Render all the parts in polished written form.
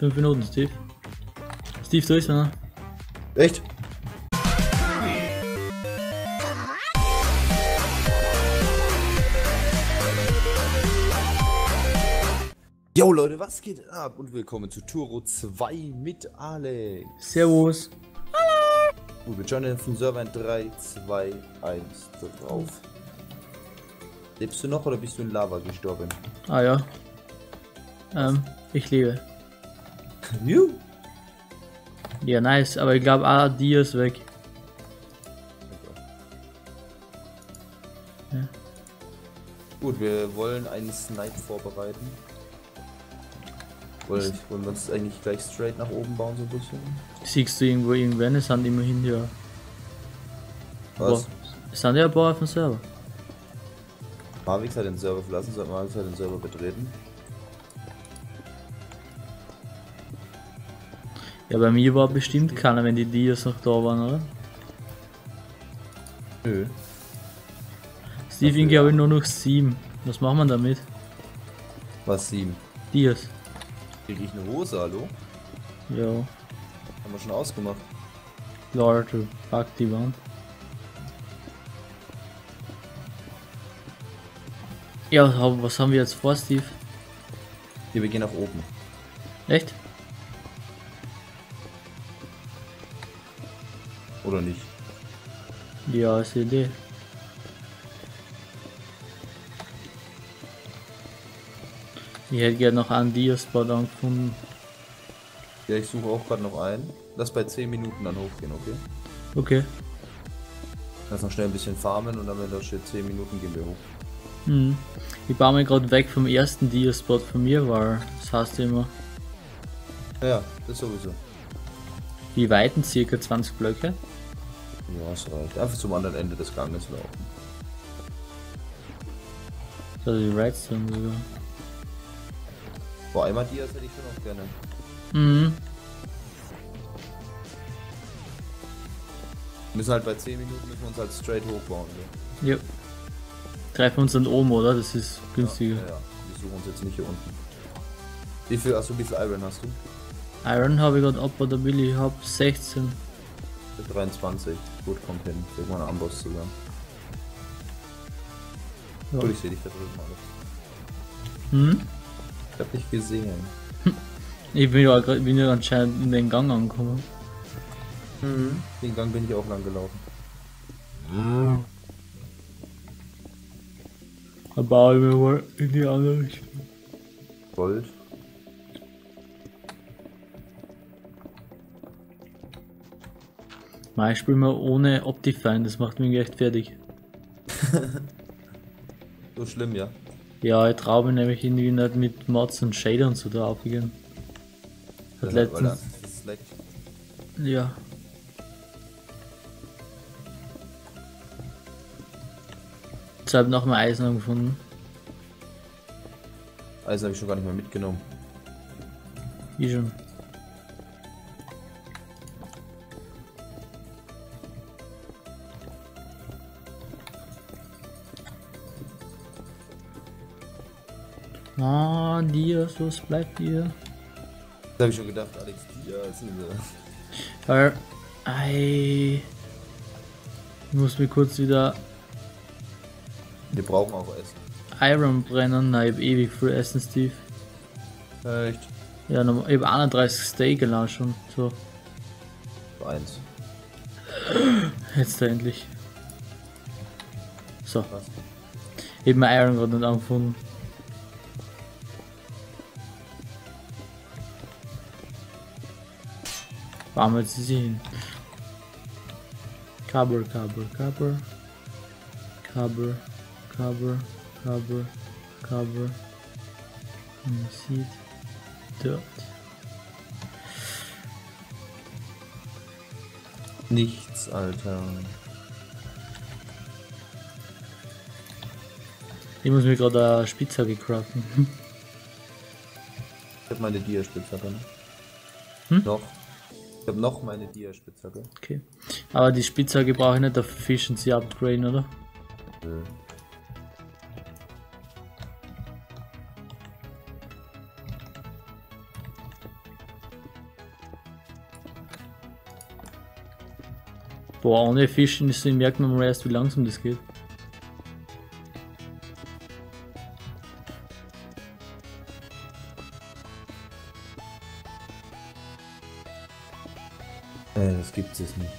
5 Minuten, Steve. Steve, da ist einer. Echt? Yo Leute, was geht ab und willkommen zu Turo 2 mit Alex. Servus. Gut, wir schauen auf den Server in 3, 2, 1 drauf. Lebst du noch oder bist du in Lava gestorben? Ah ja. Ich lebe. Juhu. Ja, nice, aber ich glaube, die ist weg. Ja. Gut, wir wollen einen Snipe vorbereiten. Wollen wir uns eigentlich gleich straight nach oben bauen, so ein bisschen? Siehst du irgendwo irgendwann? Es sind immerhin ja. Was? Es sind ja ein paar auf dem Server. Marvix hat den Server verlassen, sollte Marvix hat den Server betreten. Ja, bei mir war bestimmt keiner, wenn die Dias noch da waren, oder? Nö. Steve, ich glaube nur noch 7. Was machen wir damit? Was 7? Dias. Krieg ich eine Hose, hallo? Ja. Haben wir schon ausgemacht. Lord, fuck die Wand. Ja, was haben wir jetzt vor, Steve? Hier, wir gehen nach oben. Echt? Oder nicht? Ja, ist eine Idee. Ich hätte gerne noch einen Dia-Spot angefunden. Ja, ich suche auch gerade noch einen. Lass bei 10 Minuten dann hochgehen, okay? Okay. Lass noch schnell ein bisschen farmen und dann, wenn da steht 10 Minuten, gehen wir hoch. Hm. Ich baue mir gerade weg vom ersten Dia-Spot von mir, weil das heißt immer. Ja, das sowieso. Wie weit denn? Circa 20 Blöcke? Ja, das reicht. Einfach zum anderen Ende des Ganges laufen. Also die Redstone sogar. Boah, einmal Dias hätte ich schon auch gerne. Mhm. Wir müssen halt bei 10 Minuten müssen wir uns halt straight hochbauen. Ne? Ja. Treffen wir uns dann oben, oder? Das ist günstiger. Ja, wir suchen uns jetzt nicht hier unten. Wie viel Iron hast du? Iron habe ich gerade ab, oder will ich habe 16. 23. Gut, kommt hin. Legen wir einen Amboss zusammen. Ja. Gut, ich sehe dich da drüben alles. Hm? Ich hab dich gesehen. Ich bin ja anscheinend in den Gang angekommen. Den Gang bin ich auch lang gelaufen. Dann baue ich mir mal in die andere Richtung. Gold. Mal spielen wir ohne Optifine, das macht mich echt fertig. So schlimm, ja. Ja, ich traue mich nämlich irgendwie nicht mit Mods und Shader und so drauf gehen. Hat Weil letztens. das leckt. Ja. Jetzt habe ich noch mal Eisen gefunden. Eisen habe ich schon gar nicht mehr mitgenommen. Ich schon. Ah, Dias, was bleibt dir? Das habe ich schon gedacht, Alex, Dias. Weil, ich muss mir kurz wieder Wir brauchen auch Essen. Iron brennen. Nein, ich hab ewig viel Essen, Steve. Echt? Ja, ich hab 31 Steak genau schon. So, Eins. jetzt endlich. So, Was? ich hab mein Iron gerade nicht angefunden. Warum jetzt sie hin? Cover. Man sieht dort. Nichts, Alter. Ich muss mir gerade eine Spitzhacke craften. Ich hab meine Dia-Spitzhacke. Ne? Noch. Ich hab noch meine Dia-Spitzhacke. Okay. Aber die Spitzhacke brauche ich nicht auf Efficiency upgraden, oder? Nö. Boah, ohne Fischen ist, merkt man mal erst, wie langsam das geht. Das gibt es nicht.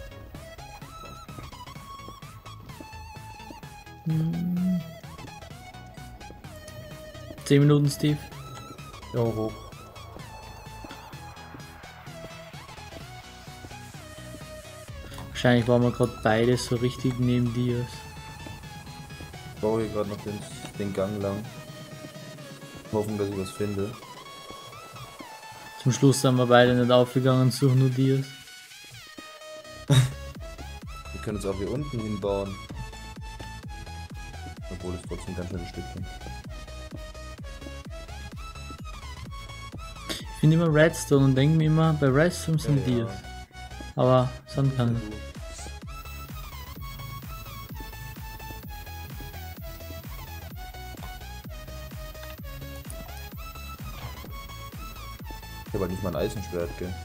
10 Minuten, Steve. Ja, hoch. Wahrscheinlich waren wir gerade beide so richtig neben dir. Ich baue hier gerade noch den Gang lang. Hoffen, dass ich was finde. Zum Schluss sind wir beide nicht aufgegangen, suchen nur Dias. Wir können es auch hier unten hinbauen. Obwohl es trotzdem ganz schönes Stückchen. Ich finde immer Redstone und denke mir immer, bei Redstone sind Ja, Dias. Aber sind keine. Ich habe halt nicht mal ein Eisenschwert, gell?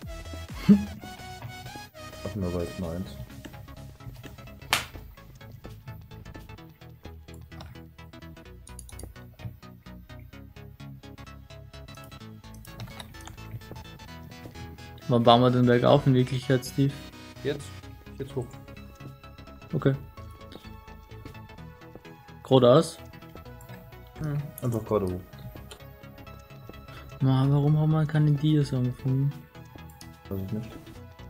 Machen wir aber jetzt mal eins. Wann bauen wir den Berg auf in Wirklichkeit, Steve? Jetzt hoch. Okay. Geradeaus? Einfach gerade hoch. Man, warum haben wir keine Dias angefunden? Weiß ich nicht.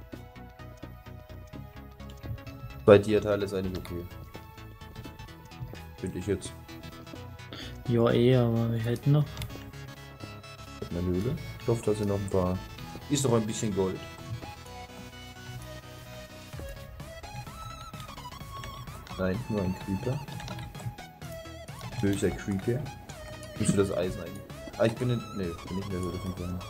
2 Dia-Teile ist eigentlich okay. Finde ich jetzt. Ja, aber wir hätten noch. Eine Höhle. Ich hoffe, da sind noch ein paar. Ist noch ein bisschen Gold. Nein, nur ein Creeper. Böser Creeper. Musst du das Eisen eigentlich? Ah, ich bin in. Ne, bin nicht in der Höhle von drin.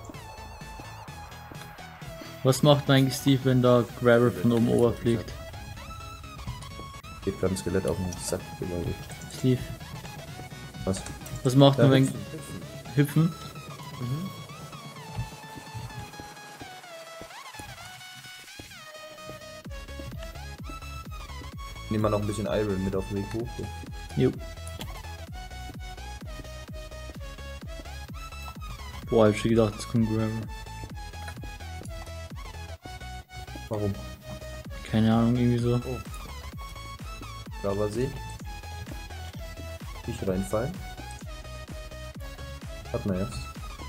Was macht man eigentlich, Steve, wenn da Gravel von oben overfliegt? Geht gerade ein Skelett auf den Sack, glaube ich. Steve, Was? was macht man, wenn. hüpfen. Hüpfen? Mhm. Nehmen wir noch ein bisschen Iron mit auf den Weg hoch. Jo. Boah, ich hab schon gedacht, es kommt Gravel. Warum? Keine Ahnung, irgendwie so. Oh. Lavasee. Nicht reinfallen. Hat man jetzt.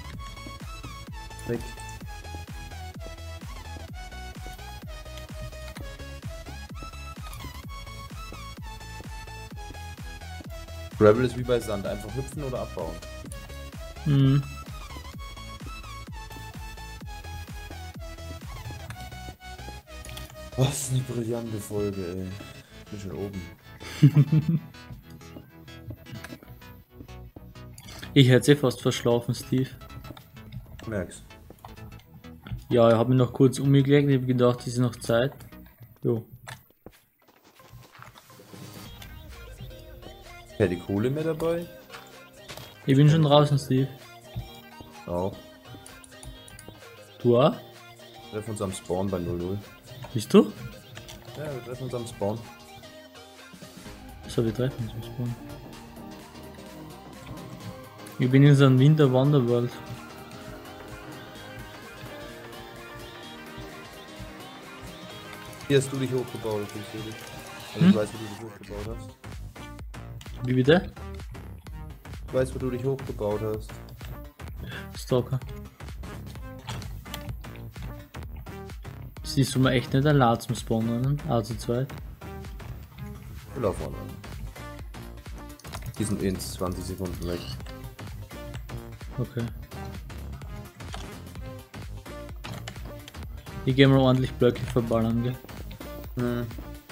Weg. Gravel ist wie bei Sand, einfach hüpfen oder abbauen. Mhm. Was eine brillante Folge, ey. Ich bin schon oben. Ich hätte fast verschlafen, Steve. Merk's. Ja, ich habe mich noch kurz umgelegt, ich habe gedacht, es ist noch Zeit. Jo. Ja, die Kohle mehr dabei? Ich bin schon draußen, Steve. Auch. Du auch? Wir treffen uns am Spawn bei 00. Bist du? Ja, wir treffen uns am Spawn. So, wir treffen uns im Spawn. Ich bin in so einem Winter-Wanderwald. Hier hast du dich hochgebaut, ich sehe dich. Also ich weiß, wo du dich hochgebaut hast. Wie bitte? Ich weiß, wo du dich hochgebaut hast. Stalker. Siehst du mal echt nicht allein zum Spawnen, also zweit. Wir laufen an. Die sind in 20 Sekunden weg. Okay. Ich geh mal ordentlich Blöcke verballern, gell? Hm.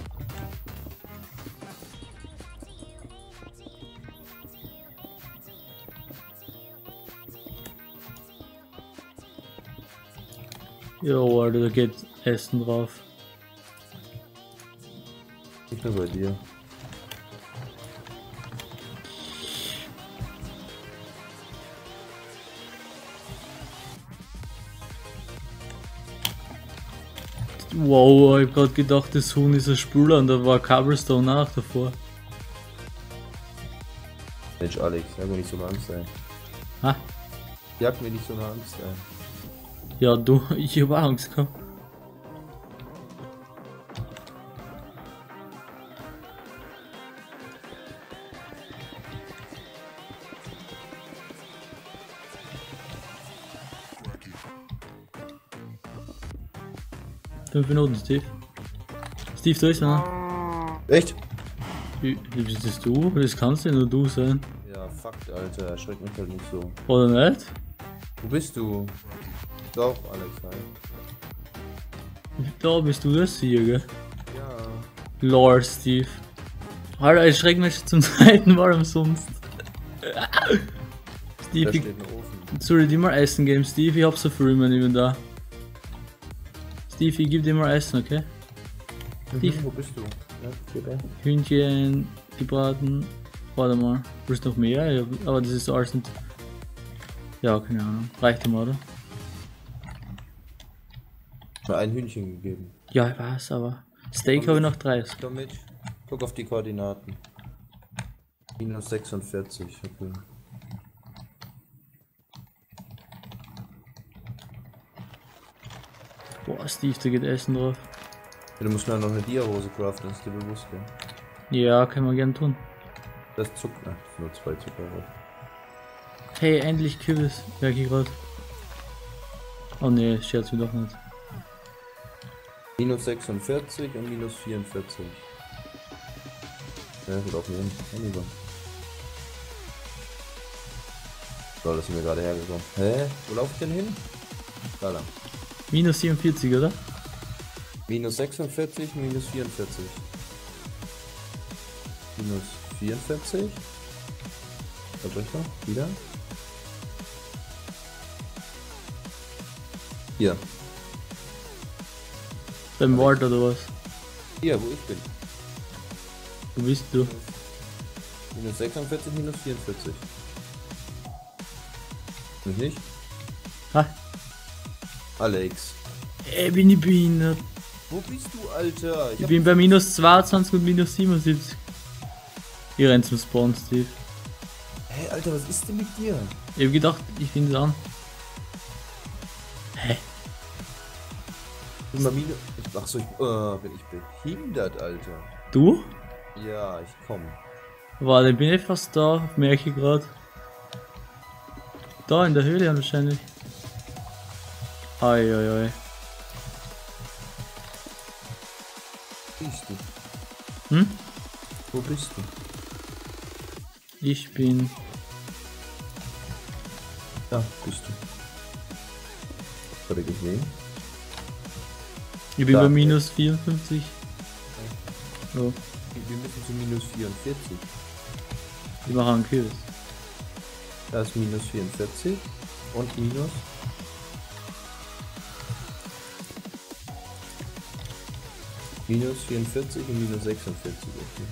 Jo, Alter, da geht Essen drauf. Ich bin bei dir. Wow, ich hab grad gedacht, das Huhn ist ein Spüler und da war Cobblestone auch davor. Mensch, Alex, sag mir nicht so eine Angst ein. Ha? Jag mir nicht so eine Angst ein. Ja, du, ich hab auch Angst gehabt. Fünf Minuten, Steve. Steve, da ist einer. Echt? Wie bist das du? Das kannst ja nur du sein. Ja, fuck, Alter, erschreck mich halt nicht so. Oder nicht? Wo bist du? Doch, Alex, hi. Da bist du das hier, gell? Ja. Lord Steve. Alter, ich schreck mich zum zweiten Mal umsonst. Da Steve, steht ein Ofen. soll ich dir mal Essen geben, Steve? Ich hab so viel in meinem Inventar. Steve, ich geb dir mal Essen, okay? Steve. Wo bist du? Ja, hier. Hühnchen, gebraten. Warte mal. Willst du noch mehr? Ja, aber das ist alles nicht. Ja, keine Ahnung. Reicht dir mal, oder? Mir ein Hühnchen gegeben. Ja, ich weiß, aber. Steak habe ich noch 30. Komm mit. Guck auf die Koordinaten. Minus 46, okay. Boah, Steve, da geht Essen drauf. Ja, du musst mir noch eine Dia-Hose craften, ist dir bewusst, gell? Ja, können wir gern tun. Das ist Zucker. Das ist nur 2 Zucker. Hey, endlich Kürbis. Merke ich grad. Oh ne, scherz mir doch nicht. Minus 46 und minus 44. Ja, gut aufnehmen. Lieber. So, das sind wir gerade hergekommen. Hä? Wo laufe ich denn hin? Da lang. Minus 47, oder? Minus 46, minus 44. Minus 44. Verbrecher, wieder. Hier. Beim Wald oder was? Hier, wo ich bin. Wo bist du? Minus 46, minus 44. Mich nicht? Ha? Alex. Ey, bin ich behindert. Wo bist du, Alter? Ich bin bei minus 22 und minus 77. Ihr rennt zum Spawn, Steve. Hey, Alter, was ist denn mit dir? Ich hab gedacht, ich finde es an. Hä? Bin mal minus... Achso, bin ich behindert, Alter. Du? Ja, ich komm. Warte, bin ich fast da, merke ich grad. Da in der Höhle wahrscheinlich. Ai, ai, ai. Wo bist du? Hm? Wo bist du? Ich bin. Da bist du. Hat er gesehen? Ich bin Da. bei minus 54. So, Wir müssen zu minus 44. ich mache einen Kürbis. Da ist minus 44 und minus. Minus 44 und minus 46. Okay.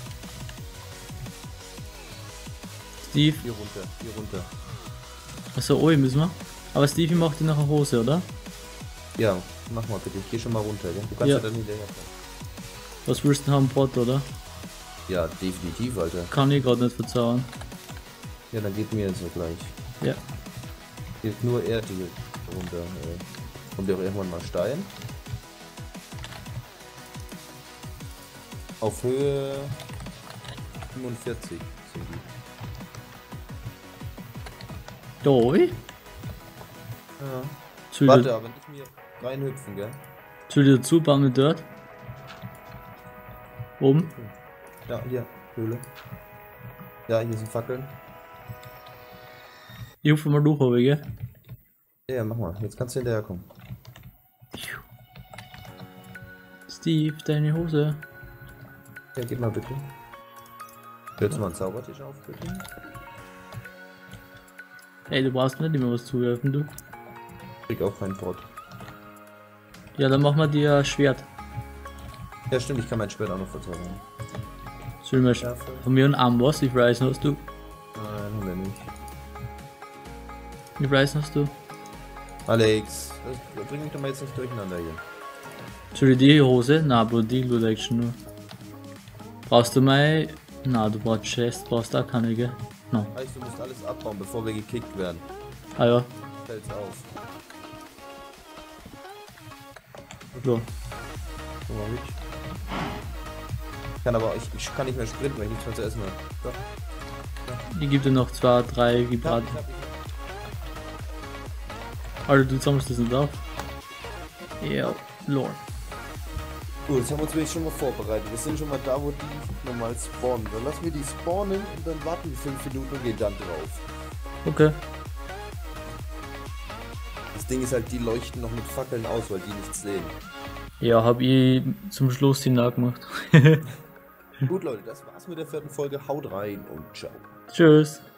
Steve, Hier runter, hier runter. achso, oben müssen wir. Aber Steve macht dir noch eine Hose, oder? Ja, mach mal bitte. Geh schon mal runter, gell? Du kannst Ja. ja dann hinterherkommen. Was willst du haben, Pot, oder? Ja, definitiv, Alter. Kann ich gerade nicht verzaubern. Ja, dann geht mir jetzt so gleich. Ja. Geht nur Erde hier runter. Kommt ja auch irgendwann mal Stein. Auf Höhe 45 sind die. Da oben? Ja. Soll Warte, aber nicht mir reinhüpfen, gell? ich dazu bauen wir dort? Oben? Ja, hier, Höhle. Ja, hier sind Fackeln. Ich hupfe mal durch, aber, gell? Ja, mach mal. Jetzt kannst du hinterherkommen. Steve, deine Hose. Ja, gib mal bitte. Willst du mal einen Zaubertisch auf, bitte? Ey, du brauchst nicht immer was zuwerfen, du. Krieg auch keinen Pot. Ja, dann machen wir dir ein Schwert. Ja, stimmt, ich kann mein Schwert auch noch verzaubern. Sollen wir von mir einen Amboss? Wie viel Reisen hast du? Nein, haben wir nicht. Wie viel Reisen hast du? Alex, bring mich doch mal jetzt nicht durcheinander hier. Soll ich die Hose? Na, Bro, die Loot Action nur. Brauchst du mal? Na, du brauchst Chest, brauchst da keine, gell? No. Heißt, du musst alles abbauen, bevor wir gekickt werden. Ah ja, Fällt's auf. so. Guck mal, Rich. Ich kann nicht mehr sprinten, weil ich nichts mehr zu essen habe. Doch. Ich gebe dir noch 2, 3 gebraten. Alter, du sammelst das nicht auf. Ja, Lord. Gut, jetzt haben wir uns wirklich schon mal vorbereitet. Wir sind schon mal da, wo die normal spawnen. Dann lassen wir die spawnen und dann warten wir 5 Minuten und gehen dann drauf. Okay. Das Ding ist halt, die leuchten noch mit Fackeln aus, weil die nichts sehen. Ja, hab ich zum Schluss die nachgemacht. Gut, Leute, das war's mit der 4. Folge. Haut rein und ciao. Tschüss.